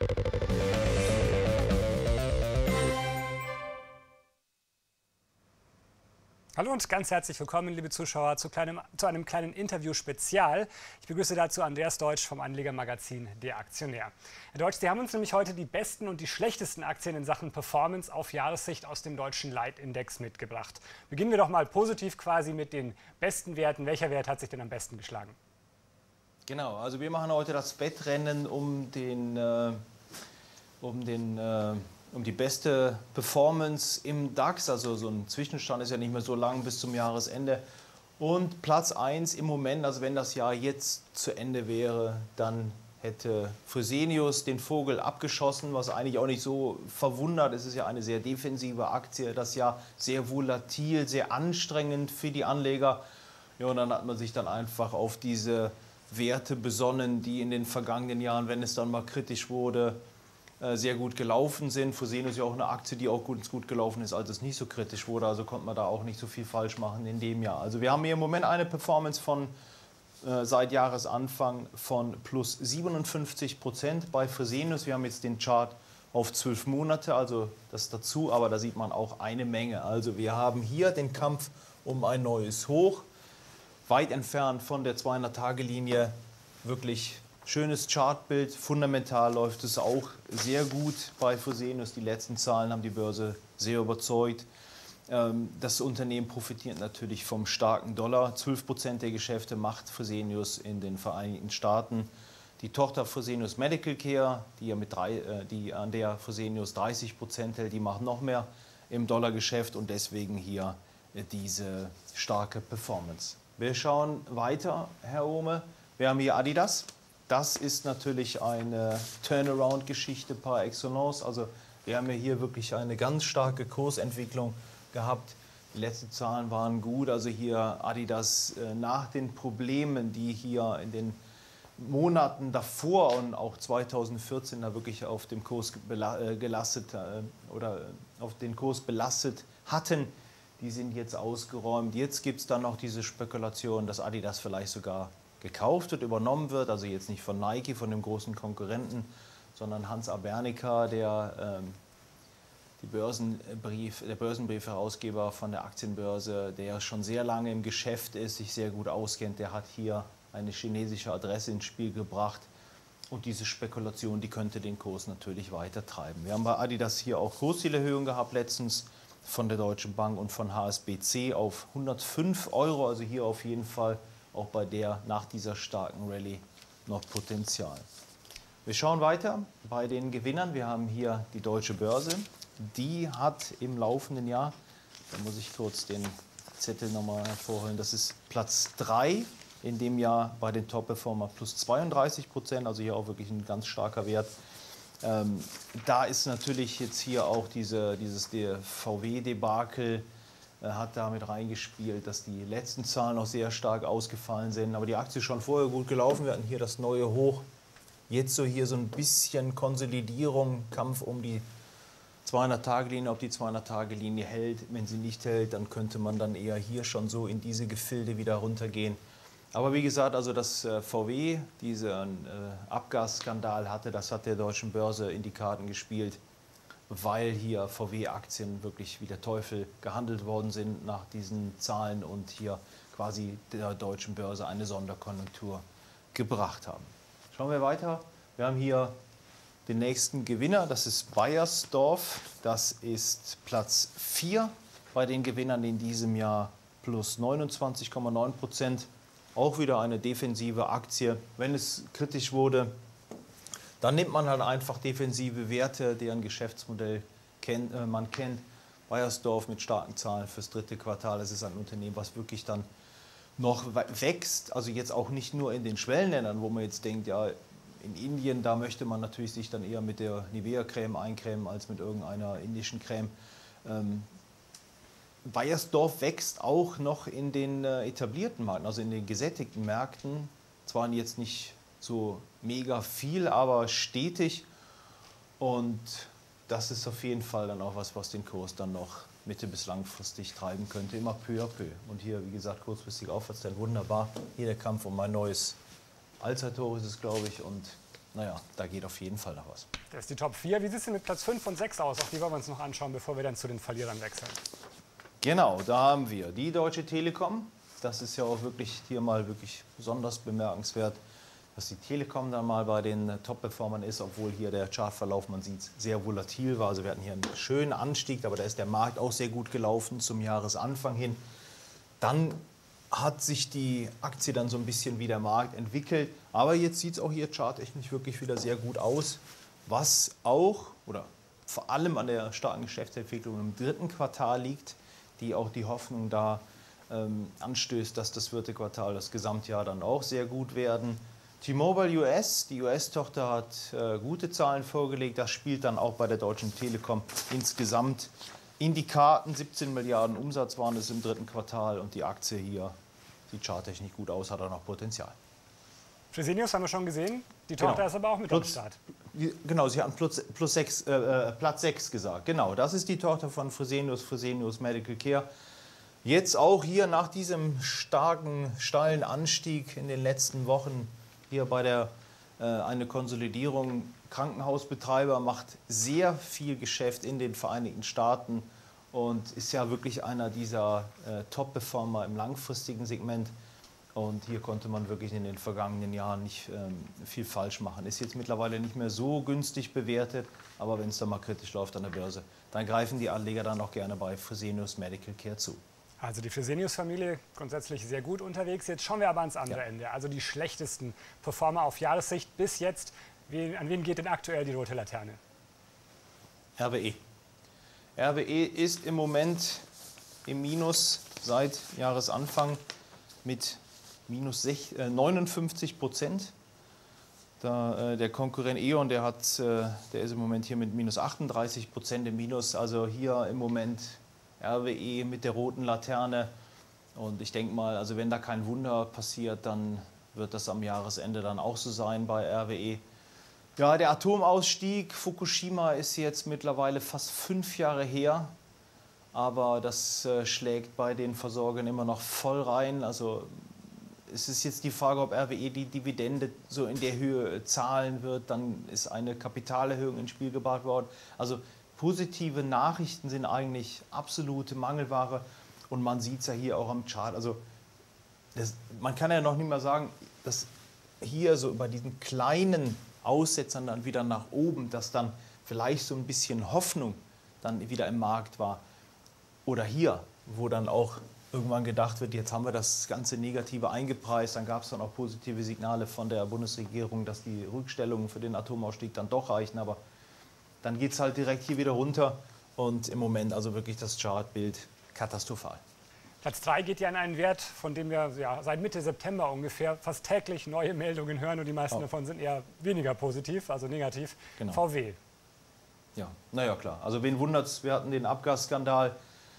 Hallo und ganz herzlich willkommen, liebe Zuschauer, zu einem kleinen Interview-Spezial. Ich begrüße dazu Andreas Deutsch vom Anlegermagazin Der Aktionär. Herr Deutsch, Sie haben uns nämlich heute die besten und die schlechtesten Aktien in Sachen Performance auf Jahressicht aus dem deutschen Leitindex mitgebracht. Beginnen wir doch mal positiv quasi mit den besten Werten. Welcher Wert hat sich denn am besten geschlagen? Genau, also wir machen heute das Wettrennen um die beste Performance im DAX, also so ein Zwischenstand ist ja nicht mehr so lang bis zum Jahresende. Und Platz 1 im Moment, also wenn das Jahr jetzt zu Ende wäre, dann hätte Fresenius den Vogel abgeschossen, was eigentlich auch nicht so verwundert. Es ist ja eine sehr defensive Aktie, das Jahr sehr volatil, sehr anstrengend für die Anleger. Ja, und dann hat man sich dann einfach auf diese Werte besonnen, die in den vergangenen Jahren, wenn es dann mal kritisch wurde, sehr gut gelaufen sind. Fresenius ist ja auch eine Aktie, die auch gut gelaufen ist, als es nicht so kritisch wurde. Also konnte man da auch nicht so viel falsch machen in dem Jahr. Also wir haben hier im Moment eine Performance von seit Jahresanfang von plus 57% bei Fresenius. Wir haben jetzt den Chart auf 12 Monate, also das dazu, aber da sieht man auch eine Menge. Also wir haben hier den Kampf um ein neues Hoch, weit entfernt von der 200-Tage-Linie, wirklich schönes Chartbild, fundamental läuft es auch sehr gut bei Fresenius. Die letzten Zahlen haben die Börse sehr überzeugt. Das Unternehmen profitiert natürlich vom starken Dollar. 12% der Geschäfte macht Fresenius in den Vereinigten Staaten. Die Tochter Fresenius Medical Care, die an der Fresenius 30% hält, die macht noch mehr im Dollargeschäft und deswegen hier diese starke Performance. Wir schauen weiter, Herr Ohme. Wir haben hier Adidas. Das ist natürlich eine Turnaround-Geschichte par excellence. Also wir haben ja hier wirklich eine ganz starke Kursentwicklung gehabt. Die letzten Zahlen waren gut. Also hier Adidas nach den Problemen, die hier in den Monaten davor und auch 2014 da wirklich auf dem Kurs belastet hatten, die sind jetzt ausgeräumt. Jetzt gibt es dann noch diese Spekulation, dass Adidas vielleicht sogar gekauft wird, übernommen wird, also jetzt nicht von Nike, von dem großen Konkurrenten, sondern Hans Abernica, der Börsenbriefherausgeber von der Aktienbörse, der schon sehr lange im Geschäft ist, sich sehr gut auskennt, der hat hier eine chinesische Adresse ins Spiel gebracht und diese Spekulation, die könnte den Kurs natürlich weiter treiben. Wir haben bei Adidas hier auch Kurszielerhöhungen gehabt letztens von der Deutschen Bank und von HSBC auf 105 €, also hier auf jeden Fall auch bei der nach dieser starken Rallye noch Potenzial. Wir schauen weiter bei den Gewinnern. Wir haben hier die Deutsche Börse. Die hat im laufenden Jahr, da muss ich kurz den Zettel nochmal hervorholen, das ist Platz 3 in dem Jahr bei den Top-Performer plus 32%, also hier auch wirklich ein ganz starker Wert. Da ist natürlich jetzt hier auch dieses VW-Debakel, hat damit reingespielt, dass die letzten Zahlen noch sehr stark ausgefallen sind. Aber die Aktie ist schon vorher gut gelaufen. Wir hatten hier das neue Hoch. Jetzt so hier so ein bisschen Konsolidierung, Kampf um die 200-Tage-Linie, ob die 200-Tage-Linie hält. Wenn sie nicht hält, dann könnte man dann eher hier schon so in diese Gefilde wieder runtergehen. Aber wie gesagt, also dass VW diesen Abgasskandal hatte, das hat der Deutschen Börse in die Karten gespielt, weil hier VW-Aktien wirklich wie der Teufel gehandelt worden sind nach diesen Zahlen und hier quasi der Deutschen Börse eine Sonderkonjunktur gebracht haben. Schauen wir weiter. Wir haben hier den nächsten Gewinner, das ist Beiersdorf. Das ist Platz 4 bei den Gewinnern in diesem Jahr plus 29,9%. Auch wieder eine defensive Aktie. Wenn es kritisch wurde, dann nimmt man halt einfach defensive Werte, deren Geschäftsmodell man kennt. Beiersdorf mit starken Zahlen fürs dritte Quartal. Es ist ein Unternehmen, was wirklich dann noch wächst. Also jetzt auch nicht nur in den Schwellenländern, wo man jetzt denkt, ja, in Indien, da möchte man natürlich sich dann eher mit der Nivea-Creme eincremen als mit irgendeiner indischen Creme. Beiersdorf wächst auch noch in den etablierten Märkten, also in den gesättigten Märkten. Zwar jetzt nicht so mega viel, aber stetig. Und das ist auf jeden Fall dann auch was den Kurs dann noch mittel- bis langfristig treiben könnte, immer peu à peu. Und hier, wie gesagt, kurzfristig Aufwärtstrend, wunderbar. Hier der Kampf um ein neues Allzeithoch ist es, glaube ich. Und naja, da geht auf jeden Fall noch was. Das ist die Top 4. Wie sieht es denn mit Platz 5 und 6 aus? Auch die wollen wir uns noch anschauen, bevor wir dann zu den Verlierern wechseln. Genau, da haben wir die Deutsche Telekom. Das ist ja auch wirklich hier mal wirklich besonders bemerkenswert, dass die Telekom dann mal bei den Top-Performern ist, obwohl hier der Chartverlauf, man sieht, sehr volatil war. Also wir hatten hier einen schönen Anstieg, aber da ist der Markt auch sehr gut gelaufen zum Jahresanfang hin. Dann hat sich die Aktie dann so ein bisschen wie der Markt entwickelt. Aber jetzt sieht es auch hier charttechnisch wirklich wieder sehr gut aus. Was auch oder vor allem an der starken Geschäftsentwicklung im dritten Quartal liegt, die auch die Hoffnung da anstößt, dass das vierte Quartal, das Gesamtjahr dann auch sehr gut werden. T-Mobile US, die US-Tochter hat gute Zahlen vorgelegt. Das spielt dann auch bei der Deutschen Telekom insgesamt in die Karten. 17 Milliarden Umsatz waren es im dritten Quartal und die Aktie hier sieht charttechnisch gut aus, hat auch noch Potenzial. Fresenius haben wir schon gesehen, die Tochter ist aber auch mit am Start. Genau, Sie hatten Platz 6 gesagt. Genau, das ist die Tochter von Fresenius, Fresenius Medical Care. Jetzt auch hier nach diesem starken, steilen Anstieg in den letzten Wochen hier bei der eine Konsolidierung. Krankenhausbetreiber macht sehr viel Geschäft in den Vereinigten Staaten und ist ja wirklich einer dieser Top-Performer im langfristigen Segment. Und hier konnte man wirklich in den vergangenen Jahren nicht viel falsch machen. Ist jetzt mittlerweile nicht mehr so günstig bewertet, aber wenn es dann mal kritisch läuft an der Börse, dann greifen die Anleger dann auch gerne bei Fresenius Medical Care zu. Also die Fresenius-Familie grundsätzlich sehr gut unterwegs. Jetzt schauen wir aber ans andere Ende. Also die schlechtesten Performer auf Jahressicht bis jetzt. An wen geht denn aktuell die rote Laterne? RWE. RWE ist im Moment im Minus seit Jahresanfang mit minus 59%. Der Konkurrent E.ON, der ist im Moment hier mit minus 38% im Minus. Also hier im Moment RWE mit der roten Laterne. Und ich denke mal, also wenn da kein Wunder passiert, dann wird das am Jahresende dann auch so sein bei RWE. Ja, der Atomausstieg Fukushima ist jetzt mittlerweile fast 5 Jahre her. Aber das schlägt bei den Versorgern immer noch voll rein. Also es ist jetzt die Frage, ob RWE die Dividende so in der Höhe zahlen wird. Dann ist eine Kapitalerhöhung ins Spiel gebracht worden. Also positive Nachrichten sind eigentlich absolute Mangelware. Und man sieht es ja hier auch am Chart. Also man kann ja noch nicht mal sagen, dass hier so bei diesen kleinen Aussetzern dann wieder nach oben, dass dann vielleicht so ein bisschen Hoffnung dann wieder im Markt war. Oder hier, wo dann auch irgendwann gedacht wird, jetzt haben wir das ganze Negative eingepreist. Dann gab es dann auch positive Signale von der Bundesregierung, dass die Rückstellungen für den Atomausstieg dann doch reichen. Aber dann geht es halt direkt hier wieder runter. Und im Moment also wirklich das Chartbild katastrophal. Platz 3 geht ja in einen Wert, von dem wir seit Mitte September ungefähr fast täglich neue Meldungen hören. Und die meisten davon sind eher weniger positiv, also negativ. Genau. VW. Ja, naja, klar. Also wen wundert's, wir hatten den Abgasskandal.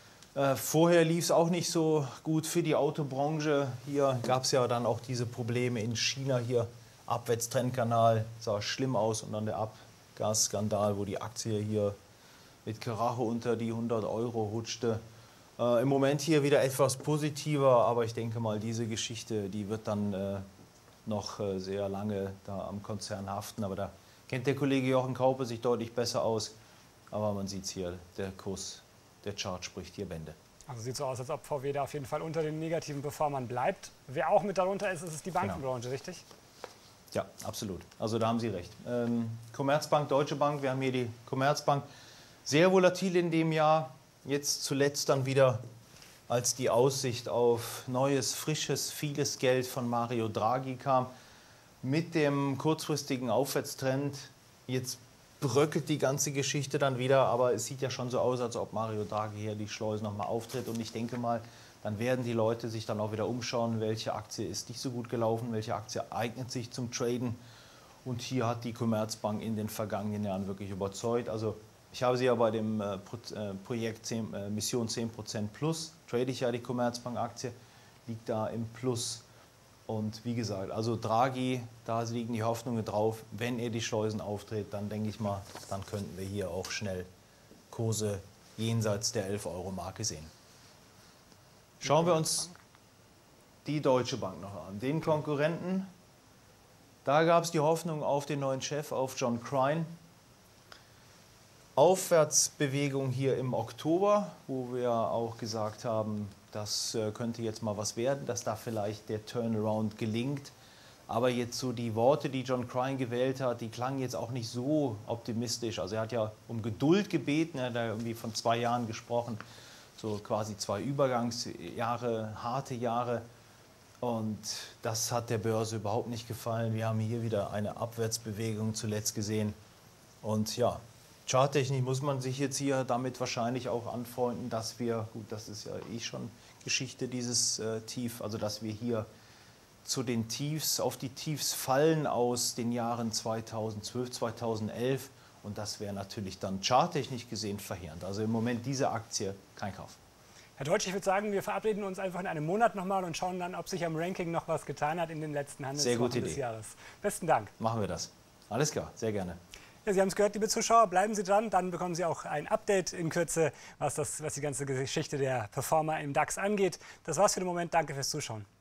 Vorher lief es auch nicht so gut für die Autobranche. Hier gab es ja dann auch diese Probleme in China. Hier Abwärtstrendkanal, sah schlimm aus. Und dann der Abgasskandal, wo die Aktie hier mit Karacho unter die 100 Euro rutschte. Im Moment hier wieder etwas positiver, aber ich denke mal, diese Geschichte, die wird dann noch sehr lange da am Konzern haften. Aber da kennt der Kollege Jochen Kaupe sich deutlich besser aus. Aber man sieht es hier, der Kurs, der Chart spricht hier Bände. Also sieht so aus, als ob VW da auf jeden Fall unter den negativen Performern bleibt. Wer auch mit darunter ist, ist die Bankenbranche, genau. Richtig? Ja, absolut. Also da haben Sie recht. Commerzbank, Deutsche Bank, wir haben hier die Commerzbank. Sehr volatil in dem Jahr. Jetzt zuletzt dann wieder, als die Aussicht auf neues, frisches, vieles Geld von Mario Draghi kam, mit dem kurzfristigen Aufwärtstrend. Jetzt bröckelt die ganze Geschichte dann wieder, aber es sieht ja schon so aus, als ob Mario Draghi hier die Schleuse nochmal auftritt. Und ich denke mal, dann werden die Leute sich dann auch wieder umschauen, welche Aktie ist nicht so gut gelaufen, welche Aktie eignet sich zum Traden. Und hier hat die Commerzbank in den vergangenen Jahren wirklich überzeugt. Also ich habe sie ja bei dem Projekt Mission 10% Plus, trade ich ja die Commerzbank-Aktie, liegt da im Plus. Und wie gesagt, also Draghi, da liegen die Hoffnungen drauf. Wenn er die Schleusen auftritt, dann denke ich mal, dann könnten wir hier auch schnell Kurse jenseits der 11-Euro-Marke sehen. Schauen wir uns die Deutsche Bank noch an. Den Konkurrenten Da gab es die Hoffnung auf den neuen Chef, auf John Crine. Aufwärtsbewegung hier im Oktober, wo wir auch gesagt haben, das könnte jetzt mal was werden, dass da vielleicht der Turnaround gelingt. Aber jetzt so die Worte, die John Crine gewählt hat, die klangen jetzt auch nicht so optimistisch. Also er hat ja um Geduld gebeten, er hat da irgendwie von 2 Jahren gesprochen, so quasi 2 Übergangsjahre, harte Jahre. Und das hat der Börse überhaupt nicht gefallen. Wir haben hier wieder eine Abwärtsbewegung zuletzt gesehen. Und ja, charttechnisch muss man sich jetzt hier damit wahrscheinlich auch anfreunden, dass wir, gut, das ist ja eh schon Geschichte, dieses Tief, also dass wir hier zu den Tiefs, auf die Tiefs fallen aus den Jahren 2012, 2011. Und das wäre natürlich dann charttechnisch gesehen verheerend. Also im Moment diese Aktie kein Kauf. Herr Deutsch, ich würde sagen, wir verabreden uns einfach in einem Monat nochmal und schauen dann, ob sich am Ranking noch was getan hat in den letzten Handelswochen des Jahres. Besten Dank. Machen wir das. Alles klar, sehr gerne. Ja, Sie haben es gehört, liebe Zuschauer, bleiben Sie dran, dann bekommen Sie auch ein Update in Kürze, was die ganze Geschichte der Performer im DAX angeht. Das war's für den Moment, danke fürs Zuschauen.